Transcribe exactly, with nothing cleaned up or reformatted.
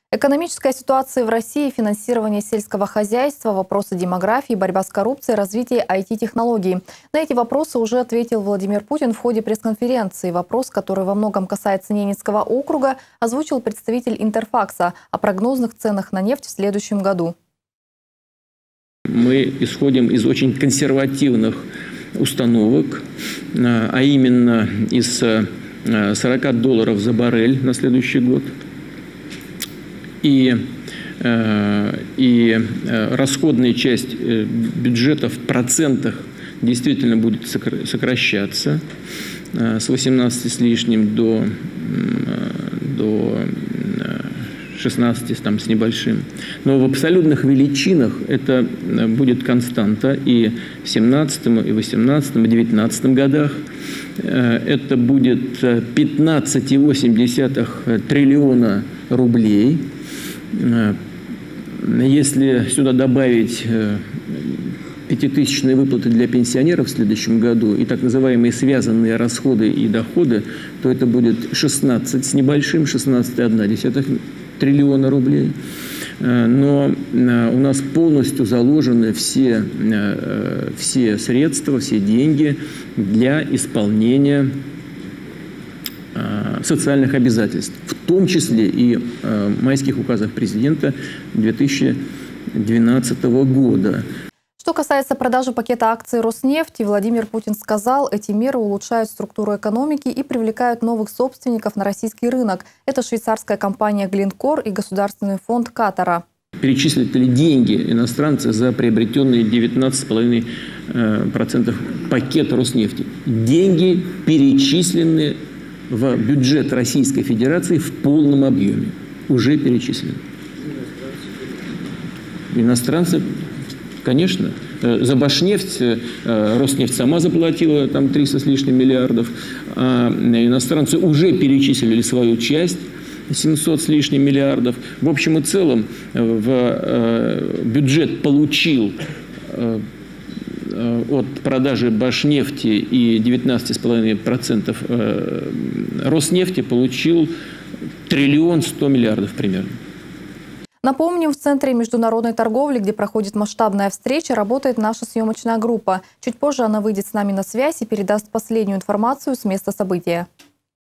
Экономическая ситуация в России, финансирование сельского хозяйства, вопросы демографии, борьба с коррупцией, развитие ай ти-технологий. На эти вопросы уже ответил Владимир Путин в ходе пресс-конференции. Вопрос, который во многом касается Ненецкого округа, озвучил представитель Интерфакса о прогнозных ценах на нефть в следующем году. Мы исходим из очень консервативных установок, а именно из сорока долларов за баррель на следующий год. И, и расходная часть бюджета в процентах действительно будет сокращаться с восемнадцати с лишним до, до шестнадцати там, с небольшим. Но в абсолютных величинах это будет константа и в две тысячи семнадцатом, и в две тысячи восемнадцатом, и в две тысячи девятнадцатом годах. Это будет пятнадцать целых восемь десятых триллиона рублей. Если сюда добавить пятитысячные выплаты для пенсионеров в следующем году и так называемые связанные расходы и доходы, то это будет шестнадцать с небольшим, шестнадцать целых одна десятая триллиона рублей. Но у нас полностью заложены все, все средства, все деньги для исполнения социальных обязательств, в том числе и э, майских указов президента две тысячи двенадцатого года. Что касается продажи пакета акций Роснефти, Владимир Путин сказал, эти меры улучшают структуру экономики и привлекают новых собственников на российский рынок. Это швейцарская компания Glencore и Государственный фонд Катара. Перечислили ли деньги иностранцы за приобретенные девятнадцать целых пять десятых процента пакет Роснефти? Деньги перечислены в бюджет Российской Федерации в полном объеме. Уже перечислены. Иностранцы, конечно, за Башнефть Роснефть сама заплатила там триста с лишним миллиардов, а иностранцы уже перечислили свою часть, семьсот с лишним миллиардов. В общем и целом в бюджет получил от продажи Башнефти и девятнадцати целых пяти десятых процента Роснефти получил триллион сто миллиардов примерно. Напомним, в Центре международной торговли, где проходит масштабная встреча, работает наша съемочная группа. Чуть позже она выйдет с нами на связь и передаст последнюю информацию с места события.